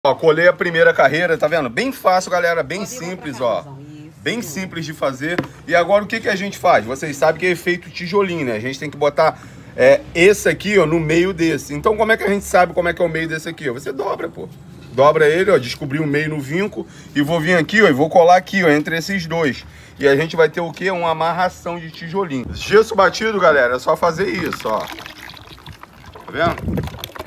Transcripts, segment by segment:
Ó, colei a primeira carreira, tá vendo? Bem fácil, galera, bem simples, ó. Bem simples de fazer. E agora o que a gente faz? Vocês sabem que é efeito tijolinho, né? A gente tem que botar esse aqui, ó, no meio desse. Então como é que a gente sabe como é que é o meio desse aqui, ó? Você dobra, pô. Dobra ele, ó, descobri o meio no vinco e vou vir aqui, ó, e vou colar aqui, ó, entre esses dois. E a gente vai ter o quê? Uma amarração de tijolinho. Gesso batido, galera, é só fazer isso, ó. Tá vendo?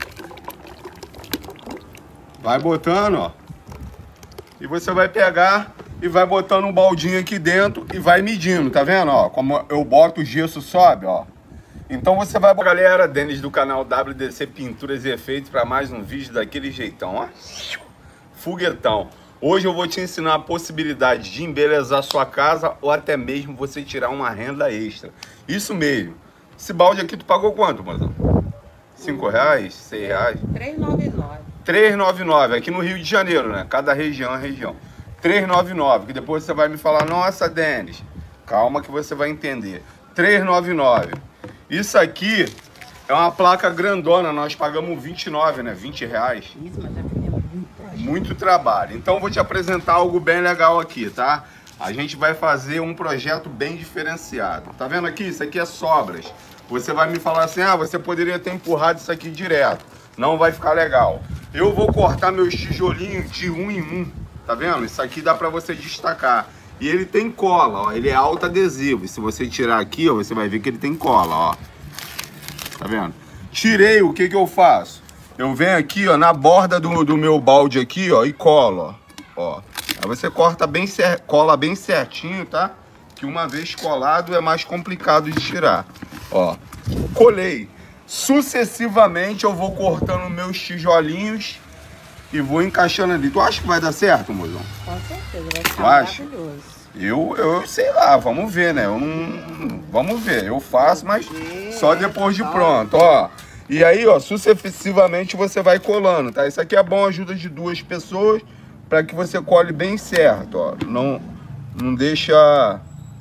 Vai botando, ó. E você vai pegar e vai botando um baldinho aqui dentro e vai medindo, tá vendo, ó? Como eu boto o gesso, sobe, ó. Então você vai... Galera, Denis do canal WDC Pinturas e Efeitos para mais um vídeo daquele jeitão, ó. Foguetão. Hoje eu vou te ensinar a possibilidade de embelezar sua casa ou até mesmo você tirar uma renda extra. Isso mesmo. Esse balde aqui tu pagou quanto, mozão? R$5? R$6? R$3,99. R$3,99, aqui no Rio de Janeiro, né? Cada região é região. R$3,99, que depois você vai me falar, nossa, Denis, calma que você vai entender. R$3,99. Isso aqui é uma placa grandona, nós pagamos R$29, né? R$20. Isso, mas já fizemos muito trabalho. Então eu vou te apresentar algo bem legal aqui, tá? A gente vai fazer um projeto bem diferenciado. Tá vendo aqui? Isso aqui é sobras. Você vai me falar assim, ah, você poderia ter empurrado isso aqui direto. Não vai ficar legal. Eu vou cortar meus tijolinhos de um em um. Tá vendo? Isso aqui dá pra você destacar. E ele tem cola, ó. Ele é alto adesivo. E se você tirar aqui, ó, você vai ver que ele tem cola, ó. Tá vendo? Tirei, o que eu faço? Eu venho aqui, ó, na borda do meu balde aqui, ó, e colo, ó. Aí você corta bem, cola bem certinho, tá? Que uma vez colado é mais complicado de tirar. Ó, colei. Sucessivamente eu vou cortando meus tijolinhos e vou encaixando ali. Tu acha que vai dar certo, mozão? Com certeza, vai ficar maravilhoso. Eu sei lá, vamos ver, né? Eu não... Vamos ver, eu faço, mas só depois de pronto, ó. E aí, ó, sucessivamente você vai colando, tá? Isso aqui é bom, ajuda de duas pessoas para que você cole bem certo, ó. Não deixa...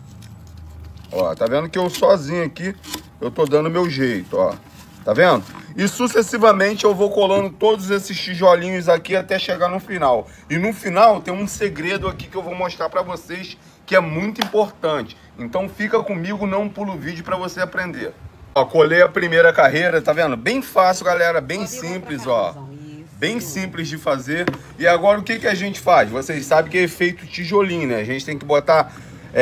Ó, tá vendo que eu sozinho aqui, eu tô dando meu jeito, ó. Tá vendo? E sucessivamente eu vou colando todos esses tijolinhos aqui até chegar no final. E no final tem um segredo aqui que eu vou mostrar pra vocês que é muito importante. Então fica comigo, não pula o vídeo pra você aprender. Ó, colei a primeira carreira, tá vendo? Bem fácil, galera, bem simples, ó. Bem simples de fazer. E agora o que a gente faz? Vocês sabem que é efeito tijolinho, né? A gente tem que botar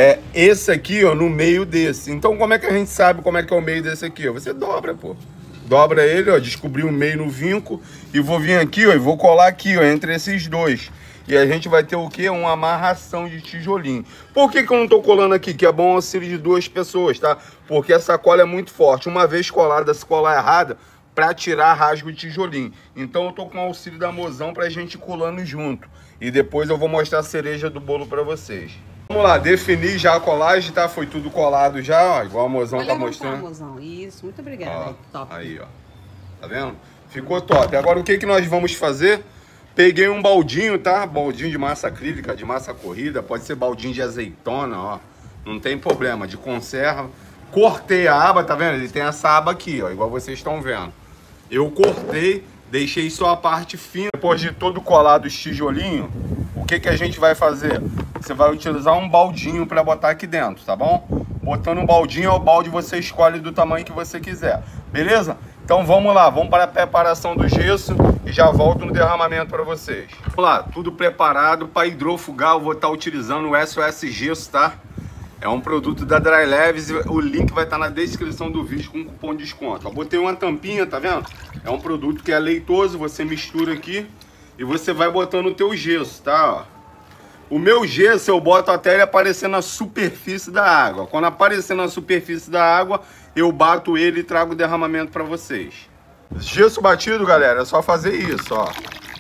esse aqui, ó, no meio desse. Então como é que a gente sabe como é que é o meio desse aqui, ó? Você dobra, pô. Dobra ele, ó, descobri o meio no vinco e vou vir aqui, ó, e vou colar aqui, ó, entre esses dois. E a gente vai ter o quê? Uma amarração de tijolinho. Por que eu não tô colando aqui? Que é bom auxílio de duas pessoas, tá? Porque essa cola é muito forte. Uma vez colada, se colar errada, pra tirar rasga o tijolinho. Então eu tô com o auxílio da mozão pra gente ir colando junto. E depois eu vou mostrar a cereja do bolo pra vocês. Vamos lá, definir já a colagem, tá? Foi tudo colado já, ó, igual a mozão tá mostrando. Mozão. Isso, muito obrigada. Ó, top. Aí, ó. Tá vendo? Ficou top. Agora o que nós vamos fazer? Peguei um baldinho, tá? Baldinho de massa acrílica, de massa corrida. Pode ser baldinho de azeitona, ó. Não tem problema, de conserva. Cortei a aba, tá vendo? Ele tem essa aba aqui, ó, igual vocês estão vendo. Eu cortei, deixei só a parte fina. Depois de todo colado os tijolinhos, o que a gente vai fazer? Você vai utilizar um baldinho para botar aqui dentro, tá bom? Botando um baldinho, o balde você escolhe do tamanho que você quiser, beleza? Então vamos lá, vamos para a preparação do gesso e já volto no derramamento para vocês. Vamos lá, tudo preparado para hidrofugar. Eu vou estar utilizando o SOS Gesso, tá? É um produto da Dry Leves e o link vai estar na descrição do vídeo com cupom de desconto. Eu botei uma tampinha, tá vendo? É um produto que é leitoso, você mistura aqui e você vai botando o teu gesso, tá? Ó. O meu gesso eu boto até ele aparecer na superfície da água. Quando aparecer na superfície da água, eu bato ele e trago o derramamento para vocês. Gesso batido, galera, é só fazer isso, ó.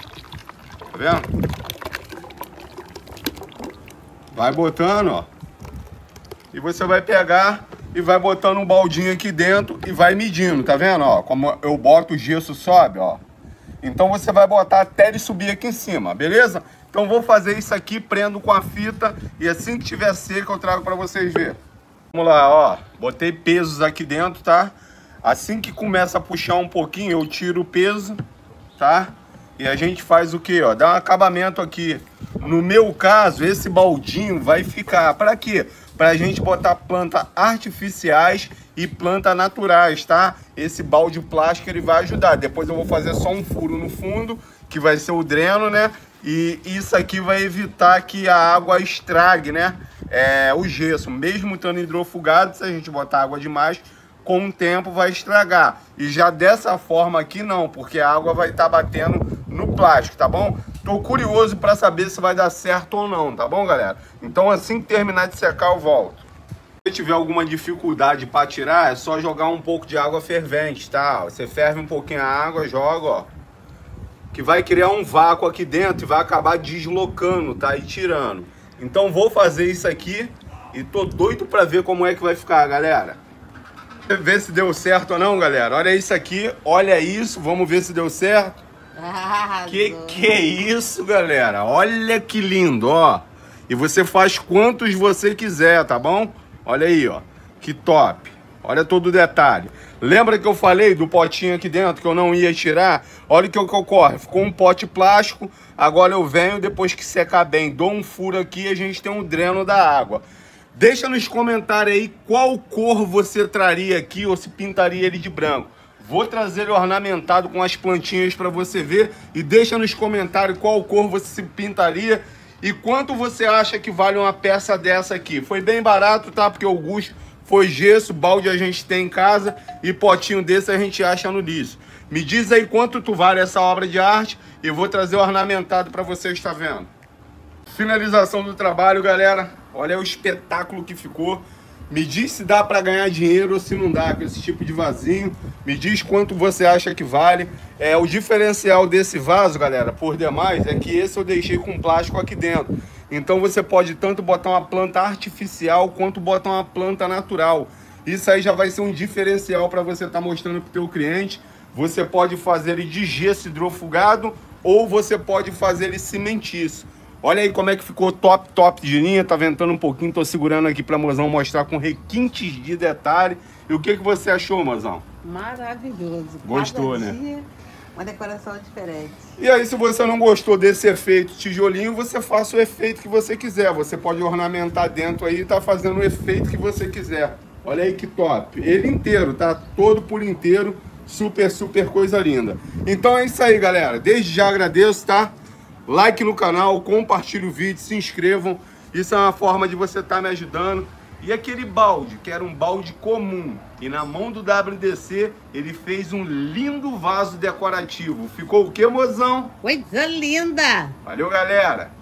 Tá vendo? Vai botando, ó. E você vai pegar e vai botando um baldinho aqui dentro e vai medindo, tá vendo, ó? Como eu boto o gesso, sobe, ó. Então você vai botar até ele subir aqui em cima, beleza? Então vou fazer isso aqui, prendo com a fita e assim que tiver seco eu trago para vocês verem. Vamos lá, ó. Botei pesos aqui dentro, tá? Assim que começa a puxar um pouquinho, eu tiro o peso, tá? e a gente faz o quê? Ó, dá um acabamento aqui. No meu caso, esse baldinho vai ficar para quê? Pra gente botar plantas artificiais e plantas naturais, tá? Esse balde plástico ele vai ajudar. Depois eu vou fazer só um furo no fundo, que vai ser o dreno, né? E isso aqui vai evitar que a água estrague, né? O gesso. Mesmo estando hidrofugado, se a gente botar água demais, com o tempo vai estragar. E já dessa forma aqui não, porque a água vai estar batendo no plástico, tá bom? Tô curioso para saber se vai dar certo ou não, tá bom, galera? Então assim que terminar de secar eu volto. Se tiver alguma dificuldade para tirar, é só jogar um pouco de água fervente, tá? Você ferve um pouquinho a água, joga, ó. Que vai criar um vácuo aqui dentro e vai acabar deslocando, tá? E tirando. Então vou fazer isso aqui e tô doido para ver como é que vai ficar, galera. Ver se deu certo ou não, galera. Olha isso aqui, olha isso, vamos ver se deu certo. Que é isso, galera? Olha que lindo, ó. E você faz quantos você quiser, tá bom? Olha aí, ó. Que top. Olha todo o detalhe. Lembra que eu falei do potinho aqui dentro que eu não ia tirar? Olha o que ocorre. Ficou um pote plástico. Agora eu venho, depois que secar bem, dou um furo aqui e a gente tem um dreno da água. Deixa nos comentários aí qual cor você traria aqui ou se pintaria ele de branco. Vou trazer ele ornamentado com as plantinhas para você ver. E deixa nos comentários qual cor você se pintaria e quanto você acha que vale uma peça dessa aqui. Foi bem barato, tá? Porque o Augusto foi gesso, balde a gente tem em casa e potinho desse a gente acha no lixo. Me diz aí quanto tu vale essa obra de arte e vou trazer ornamentado para você estar vendo. Finalização do trabalho, galera. Olha o espetáculo que ficou. Me diz se dá para ganhar dinheiro ou se não dá com esse tipo de vasinho. Me diz quanto você acha que vale. O diferencial desse vaso, galera, por demais, é que esse eu deixei com plástico aqui dentro. Então você pode tanto botar uma planta artificial quanto botar uma planta natural. Isso aí já vai ser um diferencial para você estar mostrando para o teu cliente. Você pode fazer ele de gesso hidrofugado ou você pode fazer ele cimentício. Olha aí como é que ficou top de linha, tá ventando um pouquinho, tô segurando aqui pra mozão mostrar com requintes de detalhe. E o que você achou, mozão? Maravilhoso. Gostou, Cada né? dia, uma decoração diferente. E aí, se você não gostou desse efeito tijolinho, você faça o efeito que você quiser. Você pode ornamentar dentro aí e tá fazendo o efeito que você quiser. Olha aí que top. Ele inteiro, tá? Todo por inteiro. Super coisa linda. Então é isso aí, galera. Desde já agradeço, tá? Like no canal, compartilhe o vídeo, se inscrevam. Isso é uma forma de você estar me ajudando. E aquele balde, que era um balde comum, e na mão do WDC, ele fez um lindo vaso decorativo. Ficou o que, mozão? Coisa linda! Valeu, galera!